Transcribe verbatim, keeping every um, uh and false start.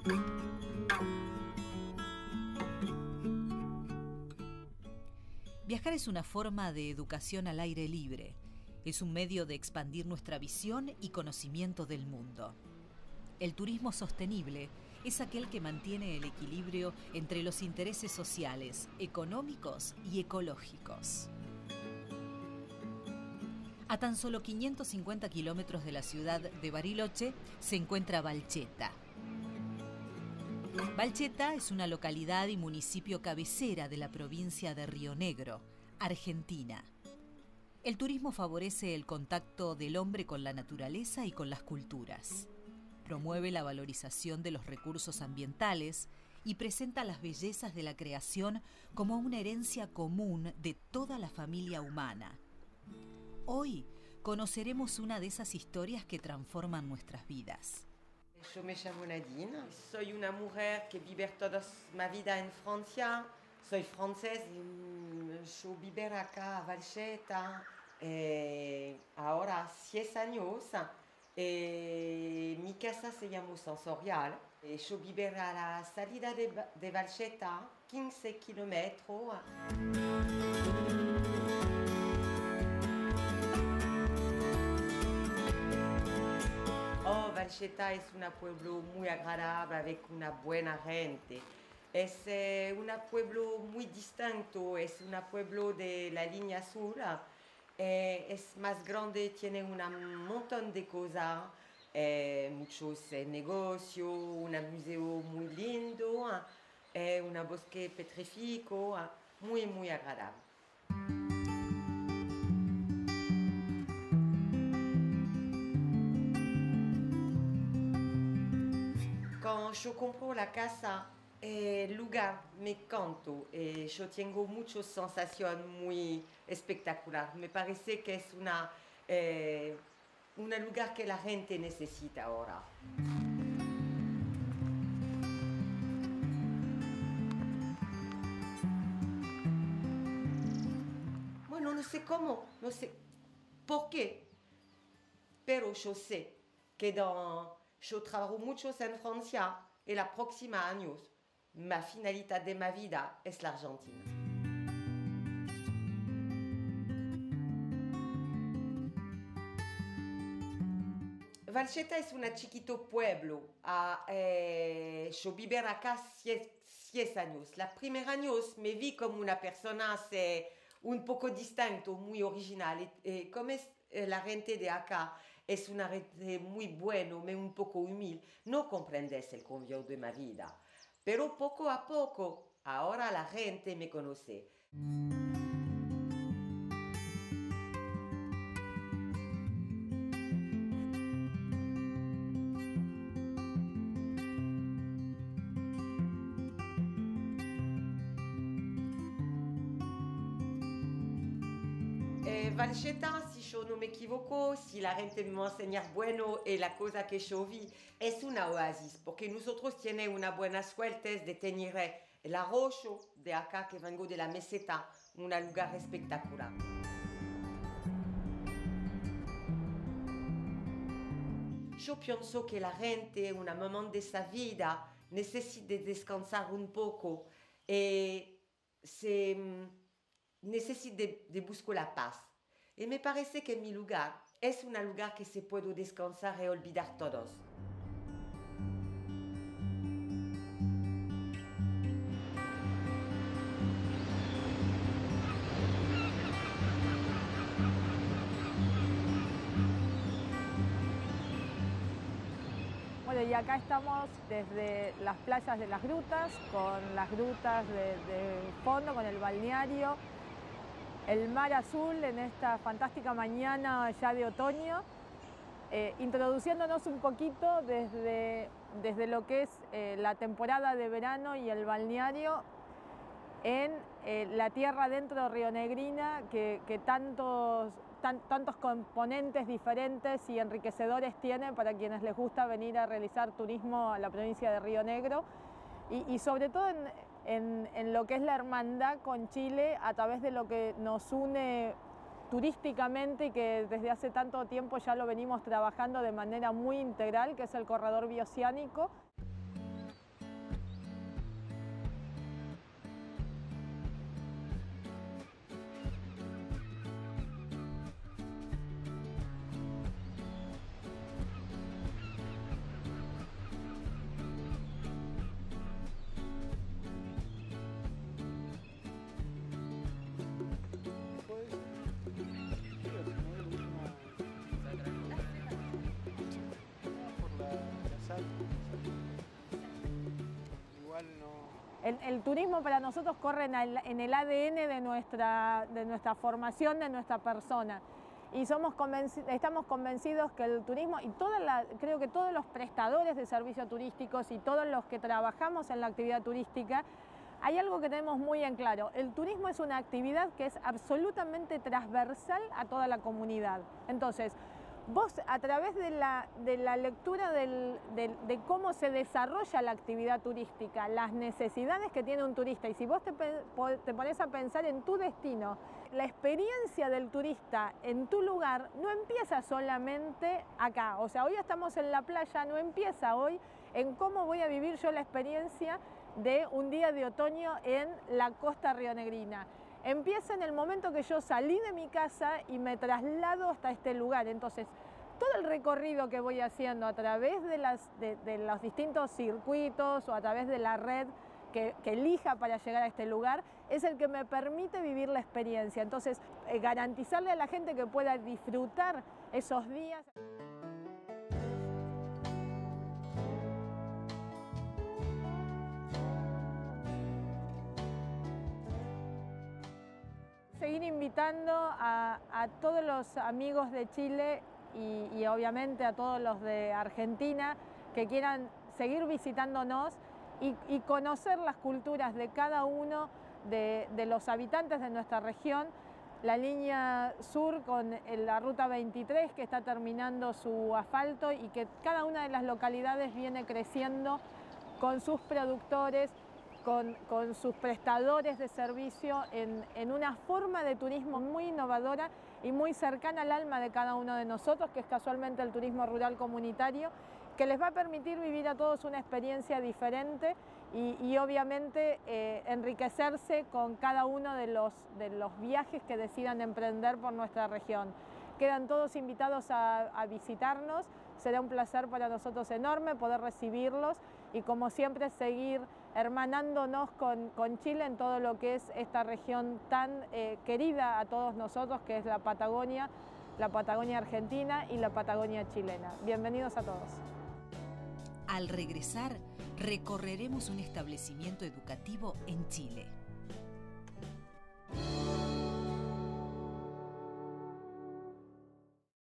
Viajar es una forma de educación al aire libre. Es un medio de expandir nuestra visión y conocimiento del mundo. El turismo sostenible es aquel que mantiene el equilibrio entre los intereses sociales, económicos y ecológicos. A tan solo quinientos cincuenta kilómetros de la ciudad de Bariloche se encuentra Valcheta. Valcheta es una localidad y municipio cabecera de la provincia de Río Negro, Argentina. El turismo favorece el contacto del hombre con la naturaleza y con las culturas. Promueve la valorización de los recursos ambientales y presenta las bellezas de la creación como una herencia común de toda la familia humana. Hoy conoceremos una de esas historias que transforman nuestras vidas. Yo me llamo Nadine, soy una mujer que vive toda mi vida en Francia, soy francesa y yo vivo acá a Valcheta eh, ahora seis años. Eh, mi casa se llama Sensorial, eh, yo vivo a la salida de, de Valcheta, quince kilómetros. Oh, Valcheta es un pueblo muy agradable, con una buena gente. Es eh, un pueblo muy distinto, es un pueblo de la línea sur. Eh, es más grande, tiene un montón de cosas, eh, muchos eh, negocios, un museo muy lindo, eh, un bosque petrifico, muy, muy agradable. Cuando yo compro la casa, el lugar me encanta. Eh, yo tengo muchas sensaciones muy espectaculares. Me parece que es una, eh, un lugar que la gente necesita ahora. Bueno, no sé cómo, no sé por qué, pero yo sé que dans, yo trabajo mucho en Francia y los próximos años la finalidad de mi vida es la Argentina. Valcheta es un chiquito pueblo. Uh, eh, yo viví acá seis años. Los primeros años me vi como una persona eh, un poco distinta, muy original. Eh, como es eh, la gente de acá es una gente muy buena, pero un poco humilde, no comprendes el cambio de mi vida. Pero poco a poco, ahora la gente me conoce. Eh, Valcheta, si yo no me equivoco, si la gente me va a enseñar bueno y la cosa que yo vi, es una oasis, porque nosotros tenemos una buena suerte de tener el arroyo de acá, que vengo de la meseta, un lugar espectacular. Yo pienso que la gente, en un momento de esa vida, necesita descansar un poco y se necesita de, de buscar la paz. Y me parece que mi lugar es un lugar que se puede descansar y olvidar todos. Bueno, y acá estamos desde las playas de las grutas, con las grutas de, de fondo, con el balneario, el mar azul en esta fantástica mañana ya de otoño, eh, introduciéndonos un poquito desde, desde lo que es eh, la temporada de verano y el balneario en eh, la tierra dentro rionegrina que, que tantos, tan, tantos componentes diferentes y enriquecedores tiene para quienes les gusta venir a realizar turismo a la provincia de Río Negro y, y sobre todo en, en, en lo que es la hermandad con Chile a través de lo que nos une turísticamente y que desde hace tanto tiempo ya lo venimos trabajando de manera muy integral, que es el corredor bioceánico. El, el turismo para nosotros corre en el, en el A D N de nuestra, de nuestra formación, de nuestra persona. Y somos convenci- estamos convencidos que el turismo, y toda la, creo que todos los prestadores de servicios turísticos y todos los que trabajamos en la actividad turística, hay algo que tenemos muy en claro. El turismo es una actividad que es absolutamente transversal a toda la comunidad. Entonces, vos a través de la, de la lectura del, de, de cómo se desarrolla la actividad turística, las necesidades que tiene un turista, y si vos te, te pones a pensar en tu destino, la experiencia del turista en tu lugar no empieza solamente acá. O sea, hoy estamos en la playa, no empieza hoy en cómo voy a vivir yo la experiencia de un día de otoño en la costa rionegrina. Empieza en el momento que yo salí de mi casa y me traslado hasta este lugar. Entonces, todo el recorrido que voy haciendo a través de, las, de, de los distintos circuitos o a través de la red que, que elija para llegar a este lugar es el que me permite vivir la experiencia. Entonces, eh, garantizarle a la gente que pueda disfrutar esos días. Seguir invitando a, a todos los amigos de Chile y, y obviamente a todos los de Argentina que quieran seguir visitándonos y, y conocer las culturas de cada uno de, de los habitantes de nuestra región. La línea sur con la ruta veintitrés que está terminando su asfalto y que cada una de las localidades viene creciendo con sus productores, Con, con sus prestadores de servicio en, en una forma de turismo muy innovadora y muy cercana al alma de cada uno de nosotros, que es casualmente el turismo rural comunitario, que les va a permitir vivir a todos una experiencia diferente y, y obviamente eh, enriquecerse con cada uno de los, de los viajes que decidan emprender por nuestra región. Quedan todos invitados a, a visitarnos, será un placer para nosotros enorme poder recibirlos y como siempre seguir hermanándonos con, con Chile en todo lo que es esta región tan eh, querida a todos nosotros, que es la Patagonia, la Patagonia argentina y la Patagonia chilena. Bienvenidos a todos. Al regresar, recorreremos un establecimiento educativo en Chile.